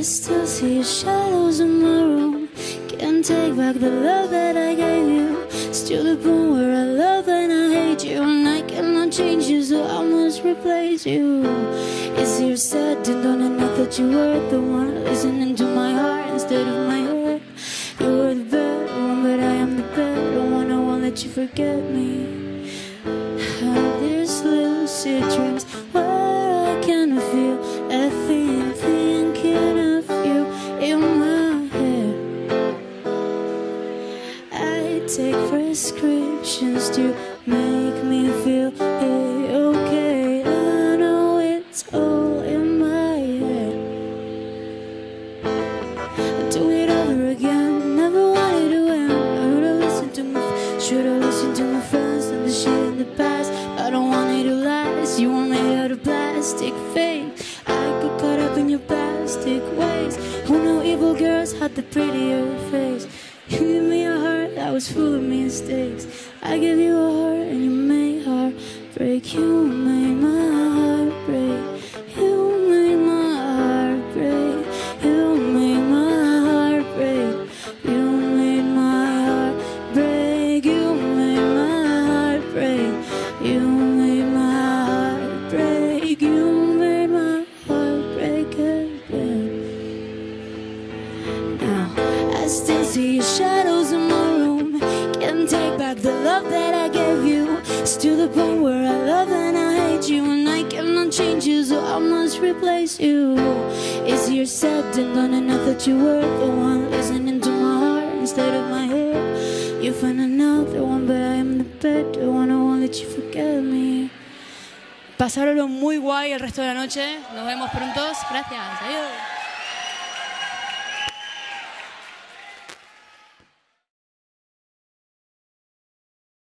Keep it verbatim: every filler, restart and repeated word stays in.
still see your shadows in my room. Can't take back the love that I gave you. Still the point where I love and I hate you, and I cannot change you, so I must replace you. Is your sad and don't enough that you were the one listening to my heart instead of my head? You were the better one, but I am the better one. I won't let you forget me. Have these lucid dreams where I can feel a thing, thinking of you in my head. I take prescriptions to make me feel okay. I know it's all in my head. I'll do it over again. Never wanted to end. I should have listened to my, should have listened to my friends and the shit in the past. I don't want it to last. You were made out of plastic fake. I got caught up in your plastic ways. Who knew evil girls had the prettier face? You gave me a heart that was full of mistakes. I gave you a heart and you made heart break. You made my heart break. You made my heart break. You made my heart break. You made my heart break. You made my heart break. You made my heart break. You made my heart break again. Now I still see your shadows in my room. Can't take back the love that I gave you. Still the point where I love and I hate you, and I cannot change you, so I must replace you. Is your sad and done enough that you were the one listening to my heart instead of my head? You find another one, but I am the better one. I won't let you forget me. Pasaronlo muy guay el resto de la noche. Nos vemos prontos. Gracias. Adiós.